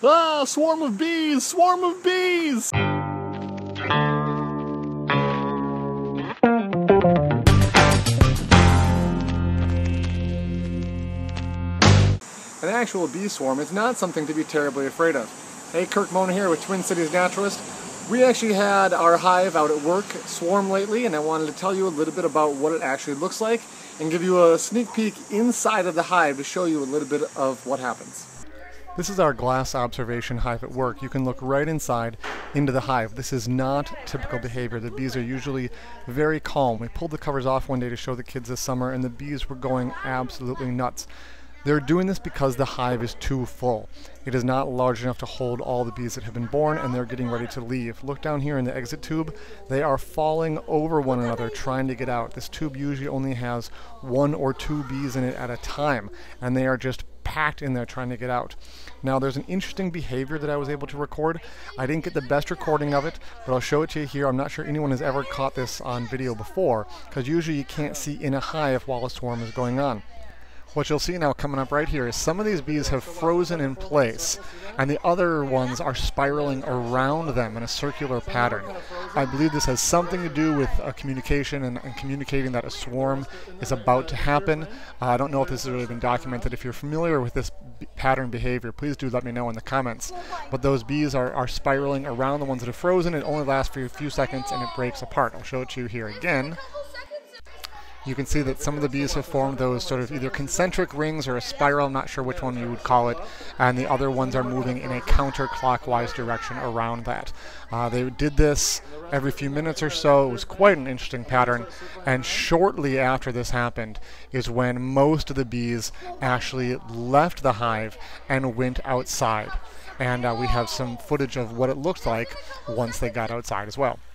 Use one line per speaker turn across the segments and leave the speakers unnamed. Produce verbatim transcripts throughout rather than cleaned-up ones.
Ah, swarm of bees! Swarm of bees! An actual bee swarm is not something to be terribly afraid of. Hey, Kirk Mona here with Twin Cities Naturalist. We actually had our hive out at work swarm lately, and I wanted to tell you a little bit about what it actually looks like and give you a sneak peek inside of the hive to show you a little bit of what happens. This is our glass observation hive at work. You can look right inside into the hive. This is not typical behavior. The bees are usually very calm. We pulled the covers off one day to show the kids this summer, and the bees were going absolutely nuts. They're doing this because the hive is too full. It is not large enough to hold all the bees that have been born, and they're getting ready to leave. Look down here in the exit tube. They are falling over one another trying to get out. This tube usually only has one or two bees in it at a time, and they are just packed in there trying to get out. Now there's an interesting behavior that I was able to record. I didn't get the best recording of it, but I'll show it to you here. I'm not sure anyone has ever caught this on video before, because usually you can't see in a hive while a swarm is going on. What you'll see now coming up right here is some of these bees have frozen in place, and the other ones are spiraling around them in a circular pattern. I believe this has something to do with uh, communication and, and communicating that a swarm is about to happen. Uh, I don't know if this has really been documented. If you're familiar with this pattern behavior, please do let me know in the comments. But those bees are, are spiraling around the ones that are frozen. It only lasts for a few seconds and it breaks apart. I'll show it to you here again. You can see that some of the bees have formed those sort of either concentric rings or a spiral, I'm not sure which one you would call it, and the other ones are moving in a counterclockwise direction around that. Uh, they did this every few minutes or so. It was quite an interesting pattern, and shortly after this happened is when most of the bees actually left the hive and went outside. And uh, we have some footage of what it looked like once they got outside as well.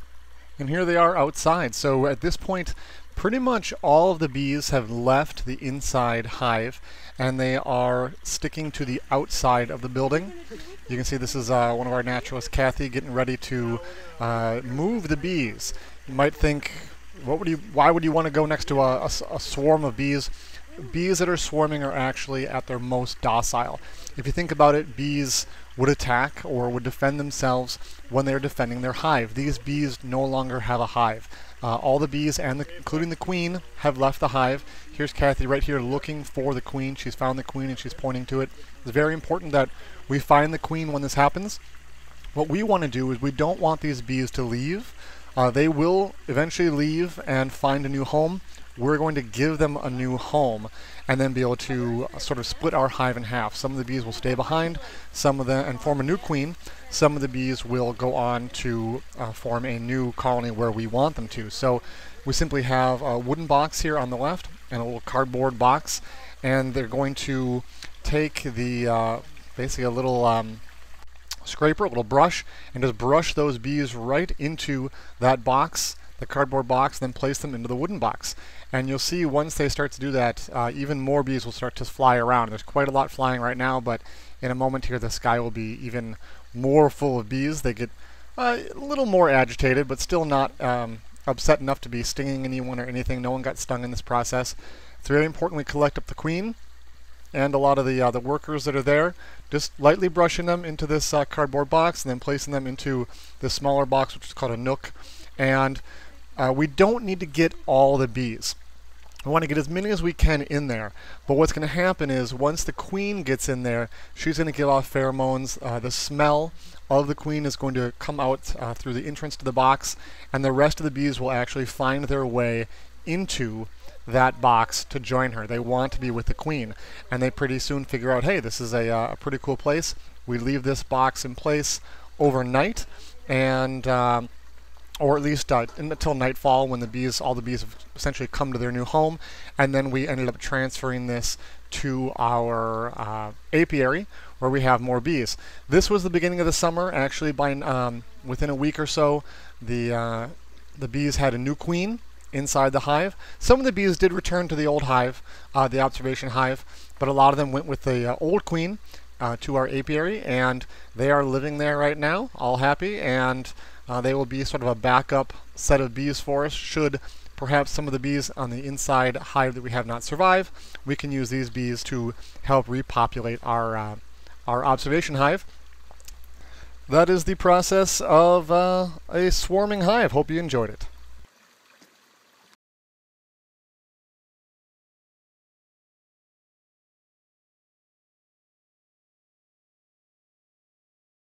And here they are outside. So at this point, pretty much all of the bees have left the inside hive, and they are sticking to the outside of the building. You can see this is uh, one of our naturalists, Kathy, getting ready to uh, move the bees. You might think, what would you, why would you want to go next to a, a, a swarm of bees? Bees that are swarming are actually at their most docile. If you think about it, bees would attack or would defend themselves when they're defending their hive. These bees no longer have a hive. Uh, all the bees, and the, including the queen, have left the hive. Here's Kathy right here looking for the queen. She's found the queen and she's pointing to it. It's very important that we find the queen when this happens. What we want to do is we don't want these bees to leave. Uh, they will eventually leave and find a new home. We're going to give them a new home and then be able to uh, sort of split our hive in half. Some of the bees will stay behind, some of them, and form a new queen. Some of the bees will go on to uh, form a new colony where we want them to. So we simply have a wooden box here on the left and a little cardboard box, and they're going to take the uh, basically a little um, scraper, a little brush, and just brush those bees right into that box, the cardboard box, then place them into the wooden box. And you'll see once they start to do that, uh, even more bees will start to fly around. There's quite a lot flying right now, but in a moment here the sky will be even more full of bees. They get uh, a little more agitated, but still not um, upset enough to be stinging anyone or anything. No one got stung in this process. It's very important we collect up the queen and a lot of the, uh, the workers that are there, just lightly brushing them into this uh, cardboard box and then placing them into this smaller box, which is called a nook. And uh, we don't need to get all the bees. We want to get as many as we can in there. But what's going to happen is once the queen gets in there, she's going to give off pheromones. Uh, the smell of the queen is going to come out uh, through the entrance to the box, and the rest of the bees will actually find their way into that box to join her. They want to be with the queen, and they pretty soon figure out, hey, this is a, uh, a pretty cool place. We leave this box in place overnight, and um, or at least uh, until nightfall, when the bees, all the bees have essentially come to their new home, and then we ended up transferring this to our uh, apiary, where we have more bees. This was the beginning of the summer. Actually, by um, within a week or so, the uh, the bees had a new queen inside the hive. Some of the bees did return to the old hive, uh, the observation hive, but a lot of them went with the uh, old queen uh, to our apiary, and they are living there right now, all happy, and Uh, they will be sort of a backup set of bees for us. Should perhaps some of the bees on the inside hive that we have not survive, we can use these bees to help repopulate our uh, our observation hive. That is the process of uh, a swarming hive. Hope you enjoyed it.